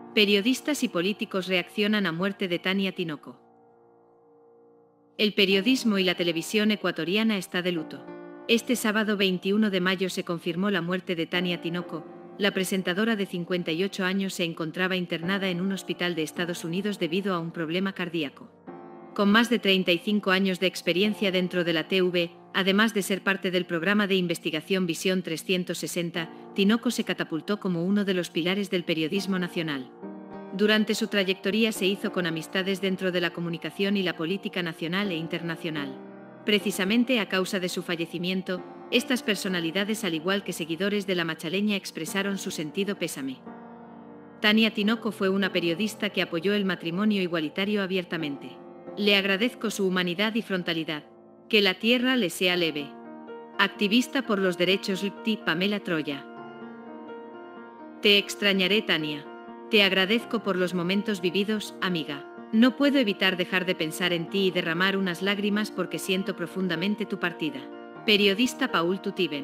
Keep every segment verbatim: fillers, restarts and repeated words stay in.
Periodistas y políticos reaccionan a muerte de Tania Tinoco. El periodismo y la televisión ecuatoriana está de luto. Este sábado veintiuno de mayo se confirmó la muerte de Tania Tinoco. La presentadora de cincuenta y ocho años se encontraba internada en un hospital de Estados Unidos debido a un problema cardíaco. Con más de treinta y cinco años de experiencia dentro de la T V, además de ser parte del programa de investigación Visión trescientos sesenta, Tinoco se catapultó como uno de los pilares del periodismo nacional. Durante su trayectoria se hizo con amistades dentro de la comunicación y la política nacional e internacional. Precisamente a causa de su fallecimiento, estas personalidades, al igual que seguidores de la Machaleña, expresaron su sentido pésame. Tania Tinoco fue una periodista que apoyó el matrimonio igualitario abiertamente. Le agradezco su humanidad y frontalidad. Que la tierra le sea leve. Activista por los derechos L G B T, Pamela Troya. Te extrañaré, Tania. Te agradezco por los momentos vividos, amiga. No puedo evitar dejar de pensar en ti y derramar unas lágrimas porque siento profundamente tu partida. Periodista Paul Tutiben.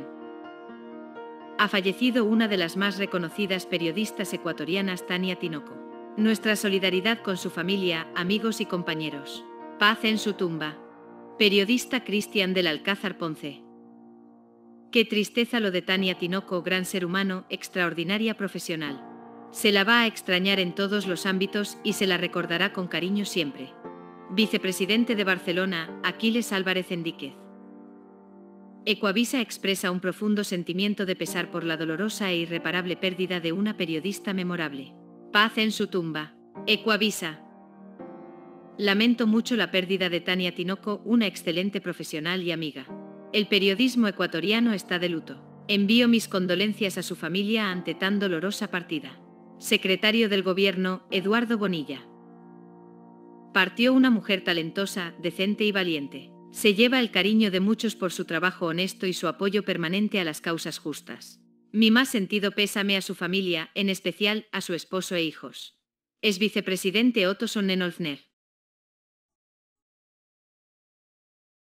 Ha fallecido una de las más reconocidas periodistas ecuatorianas, Tania Tinoco. Nuestra solidaridad con su familia, amigos y compañeros. Paz en su tumba. Periodista Cristian del Alcázar Ponce. Qué tristeza lo de Tania Tinoco, gran ser humano, extraordinaria profesional. Se la va a extrañar en todos los ámbitos y se la recordará con cariño siempre. Vicepresidente de Barcelona, Aquiles Álvarez Enríquez. Ecuavisa expresa un profundo sentimiento de pesar por la dolorosa e irreparable pérdida de una periodista memorable. Paz en su tumba. Ecuavisa. Lamento mucho la pérdida de Tania Tinoco, una excelente profesional y amiga. El periodismo ecuatoriano está de luto. Envío mis condolencias a su familia ante tan dolorosa partida. Secretario del Gobierno, Eduardo Bonilla. Partió una mujer talentosa, decente y valiente. Se lleva el cariño de muchos por su trabajo honesto y su apoyo permanente a las causas justas. Mi más sentido pésame a su familia, en especial a su esposo e hijos. Es vicepresidente Otto Sonnenolfner.